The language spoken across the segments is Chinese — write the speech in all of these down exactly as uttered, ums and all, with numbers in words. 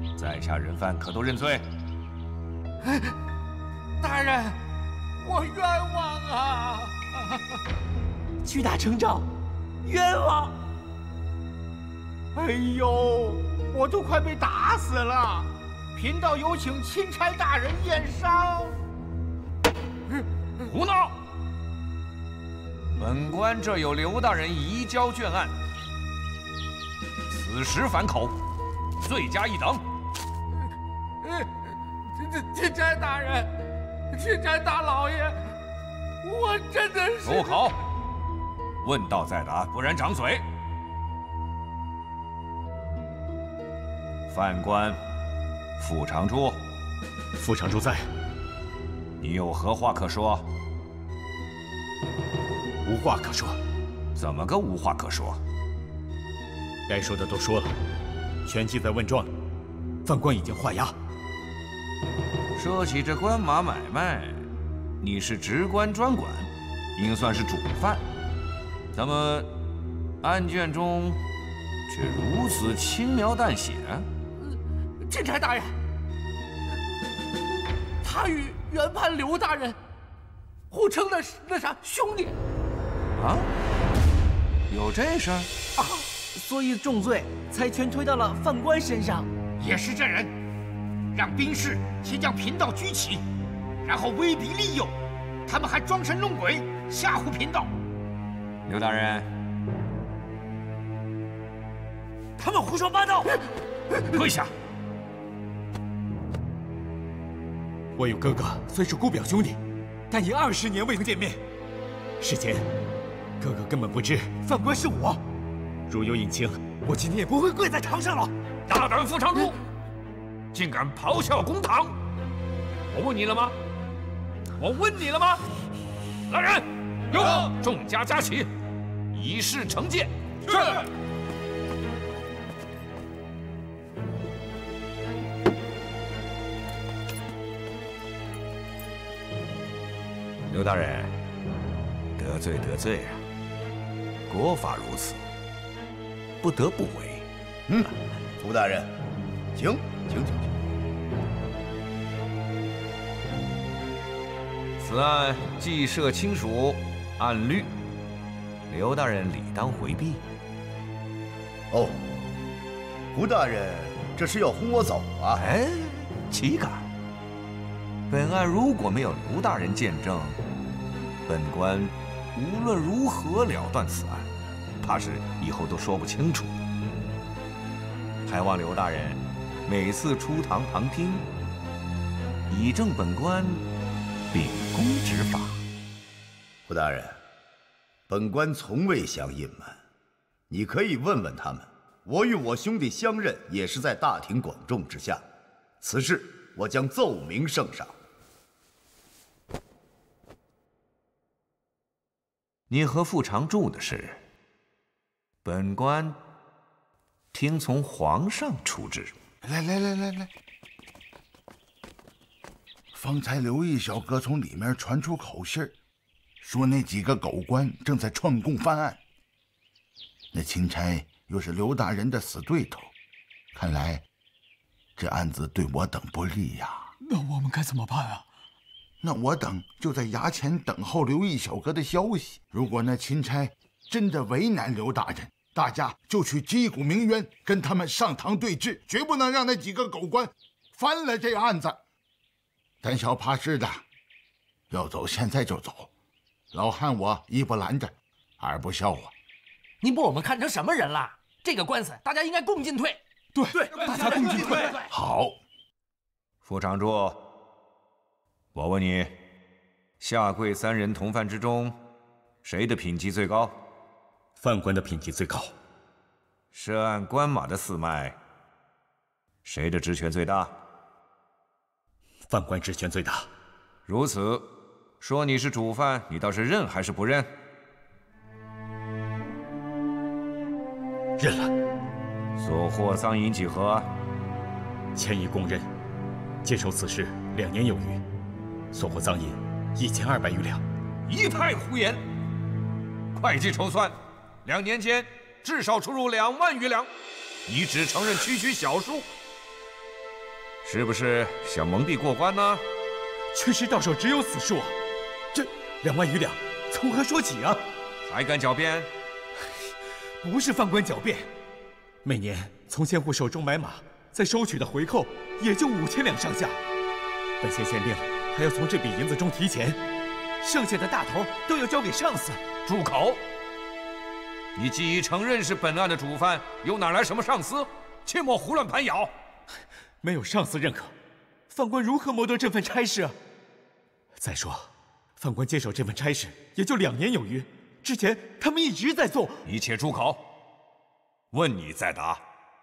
在下人犯可都认罪。 大人，我冤枉啊！ 屈大成诏，冤枉！ 哎呦，我都快被打死了！贫道有请钦差大人验伤。 胡闹！本官这有刘大人移交卷案，此时反口，罪加一等。 钦差大人，钦差大老爷，我真的是…… 住口！问到再答，不然掌嘴。犯官傅长珠， 傅长珠在。 你有何话可说？ 无话可说。 怎么个无话可说？ 该说的都说了，全记在问状里。犯官已经画押。 说起这官马买卖，你是直官专管，应算是主犯。怎么案卷中却如此轻描淡写？ 钦差大人，他与原判刘大人互称那那啥兄弟。 啊？有这事儿？ 啊，所以重罪才全推到了犯官身上。 也是这人，让兵士先将贫道拘起，然后威逼利诱，他们还装神弄鬼吓唬贫道。 刘大人， 他们胡说八道！ 跪下！ 我与哥哥虽是姑表兄弟，但已二十年未曾见面。事前，哥哥根本不知犯官是我。如有隐情，我今天也不会跪在堂上了。 大胆傅长珠，竟敢咆哮公堂！我问你了吗？我问你了吗？来人，有众家加起，以示惩戒。 是。 刘大人，得罪得罪啊！国法如此，不得不为。 嗯，傅大人，请请请请。 此案既涉亲属，按律，刘大人理当回避。 哦，胡大人这是要轰我走啊？ 哎，岂敢！本案如果没有刘大人见证，本官无论如何了断此案，怕是以后都说不清楚。还望刘大人每次出堂旁听，以正本官秉公执法。 胡大人，本官从未想隐瞒，你可以问问他们。我与我兄弟相认，也是在大庭广众之下。此事我将奏明圣上。 你和傅长柱的事，本官听从皇上处置。 来来来来来，方才刘毅小哥从里面传出口信儿，说那几个狗官正在串供翻案。那钦差又是刘大人的死对头，看来这案子对我等不利呀。 那我们该怎么办啊？ 那我等就在衙前等候刘毅小哥的消息。如果那钦差真的为难刘大人，大家就去击鼓鸣冤，跟他们上堂对质，绝不能让那几个狗官翻了这案子。胆小怕事的，要走现在就走。老汉我一不拦着，二不笑话。 您把我们看成什么人了？这个官司大家应该共进退。 对对，大家共进退。 好， 傅长柱，我问你，下跪三人同犯之中，谁的品级最高？ 犯官的品级最高。 涉案官马的四脉，谁的职权最大？ 犯官职权最大。 如此，说你是主犯，你倒是认还是不认？ 认了。 所获赃银几何？ 千亿供认，接手此事两年有余，所获赃银一千二百余两。 一派胡言！会计筹算，两年间至少出入两万余两，你只承认区区小数。 是不是想蒙蔽过关呢？ 确实到手只有此数啊！这两万余两从何说起啊？ 还敢狡辩？ 不是犯官狡辩，每年从千户手中买马，再收取的回扣也就五千两上下。本县县令还要从这笔银子中提钱，剩下的大头都要交给上司。 住口！你既已承认是本案的主犯，又哪来什么上司？切莫胡乱攀咬。 没有上司认可，犯官如何谋得这份差事啊？再说，犯官接手这份差事也就两年有余，之前他们一直在做。 你且住口！问你再答。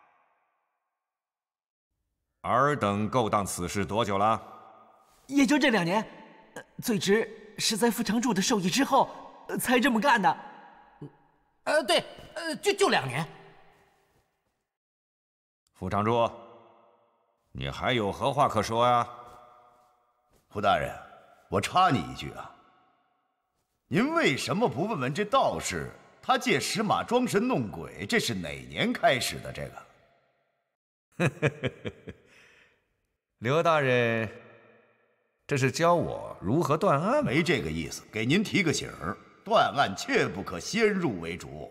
尔等勾当此事多久了？ 也就这两年，呃、最迟是在副常驻的授意之后、呃、才这么干的。呃，对，呃，就就两年。 副常驻，你还有何话可说呀？ 胡大人，我插你一句啊，您为什么不问问这道士，他借石马装神弄鬼，这是哪年开始的？这个， 刘大人，这是教我如何断案？ 没这个意思，给您提个醒儿，断案切不可先入为主。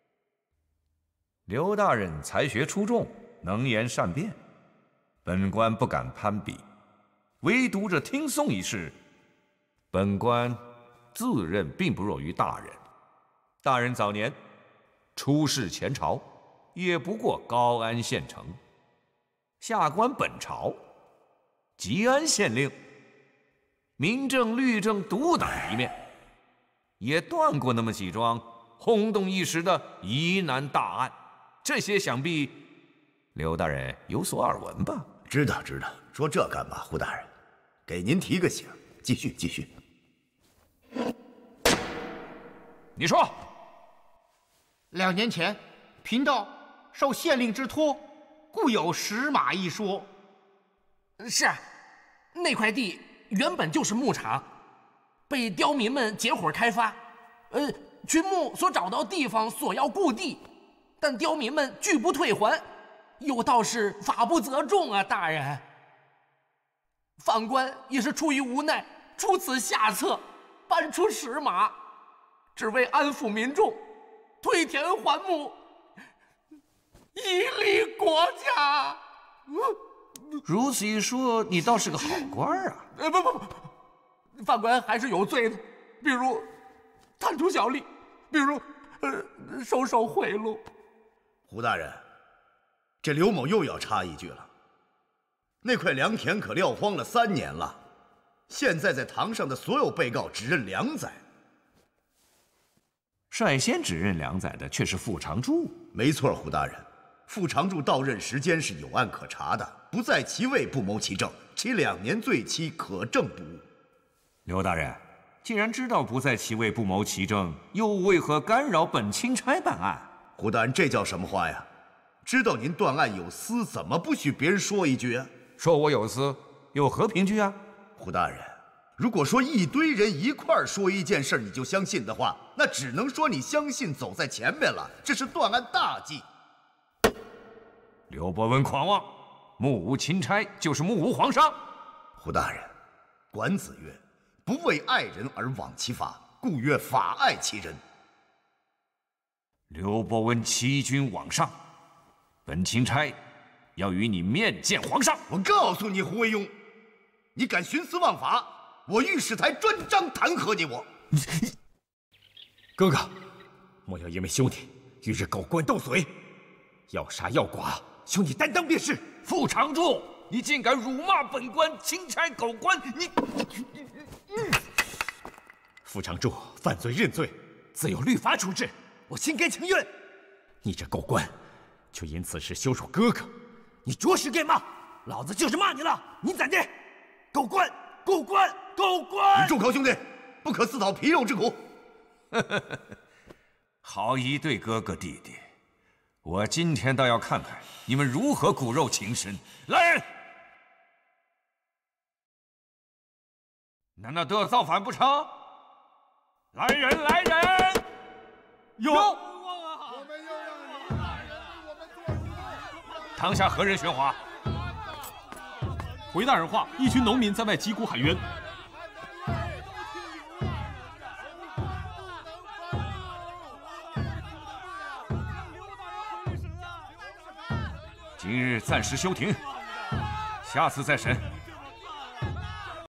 刘大人才学出众，能言善辩，本官不敢攀比，唯独这听讼一事，本官自认并不弱于大人。大人早年出仕前朝，也不过高安县丞，下官本朝，吉安县令，民政、律政独当一面，也断过那么几桩轰动一时的疑难大案。这些想必刘大人有所耳闻吧？ 知道知道，说这干嘛？胡大人，给您提个醒，继续继续。 你说， 两年前，贫道受县令之托，故有石马一说。 是啊，那块地原本就是牧场，被刁民们结伙开发。呃，群牧所找到地方索要故地，但刁民们拒不退还，有道是法不责众啊，大人。犯官也是出于无奈，出此下策，搬出石马，只为安抚民众，退田还牧，以利国家。 如此一说，你倒是个好官啊！ 呃，不不不，犯官还是有罪的，比如贪图小利，比如呃收受贿赂。 胡大人，这刘某又要插一句了。那块良田可撂荒了三年了，现在在堂上的所有被告只认良宰。 率先指认良宰的却是副常驻。 没错，胡大人，副常驻到任时间是有案可查的，不在其位不谋其政，其两年罪期可证不误。 刘大人，既然知道不在其位不谋其政，又为何干扰本钦差办案？ 胡大人，这叫什么话呀？知道您断案有私，怎么不许别人说一句啊？ 说我有私，有何凭据啊？ 胡大人，如果说一堆人一块儿说一件事你就相信的话，那只能说你相信走在前面了，这是断案大忌。 刘伯温狂妄，目无钦差就是目无皇上。 胡大人，管子曰：“不为爱人而枉其法，故曰法爱其人。” 刘伯温欺君罔上，本钦差要与你面见皇上。 我告诉你，胡惟庸，你敢徇私枉法，我御史台专章弹劾你我。 哥哥，莫要因为兄弟与日狗官斗嘴，要杀要剐，兄弟担当便是。 副常驻，你竟敢辱骂本官钦差狗官，你！ 副常驻犯罪认罪，自有律法处置，我心甘情愿。你这狗官，却因此事羞辱哥哥，你着实该骂。老子就是骂你了，你怎的？狗官，狗官，狗官！ 你住口，兄弟，不可自讨皮肉之苦。 好一对哥哥弟弟！我今天倒要看看你们如何骨肉情深。来人！难道都要造反不成？来人，来人！有。我们又让刘大人为我们做主。堂下何人喧哗？ 回大人话，一群农民在外击鼓喊冤。 今日暂时休庭，下次再审。